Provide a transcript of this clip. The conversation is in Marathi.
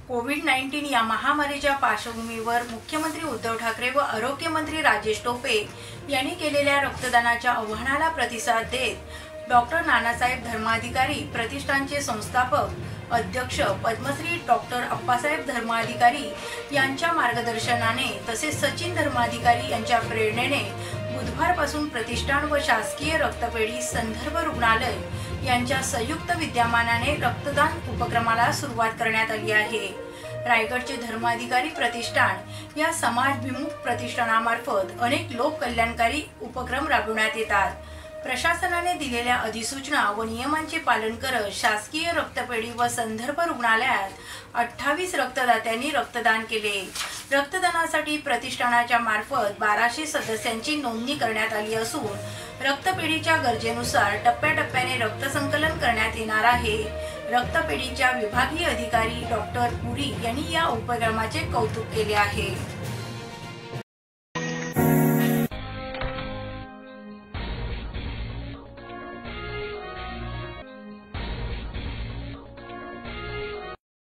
कोविड-19 या महामारीच्या पार्श्वभूमीवर मुख्यमंत्री उद्धव ठाकरे व आरोग्यमंत्री राजेश टोपे यांनी केलेल्या रक्तदानाच्या आवाहनाला प्रतिसाद देत डॉक्टर नानासाहेब धर्माधिकारी प्रतिष्ठानचे संस्थापक अध्यक्ष पद्मश्री डॉक्टर अप्पासाहेब धर्माधिकारी यांच्या मार्गदर्शनाने तसेच सचिन धर्माधिकारी यांच्या प्रेरणेने बुधवारपासून प्रतिष्ठान व शासकीय रक्तपेढी संदर्भ रुग्णालय यांच्या संयुक्त विद्यमानाने रक्तदान उपक्रमाला सुरुवात करण्यात आली आहे। रायगडचे धर्माधिकारी प्रतिष्ठान या समाजभिमुख प्रतिष्ठानामार्फत अनेक लोक कल्याणकारी उपक्रम राबवण्यात येतात। प्रशासनाने दिलेल्या अधिसूचना व नियमांचे पालन करत शासकीय रक्तपेढी व संदर्भ रुग्णालयात 28 रक्तदात्यांनी रक्तदान केले। रक्तदानासाठी प्रतिष्ठानाच्या मार्फत 1200 सदस्यांची नोंदणी करण्यात आली असून रक्तपेढीच्या गरजेनुसार टप्प्याटप्प्याने रक्त संकलन करण्यात येणार आहे। रक्तपेढीच्या विभागीय अधिकारी डॉक्टर पुरी यांनी या उपक्रमाचे कौतुक केले आहे।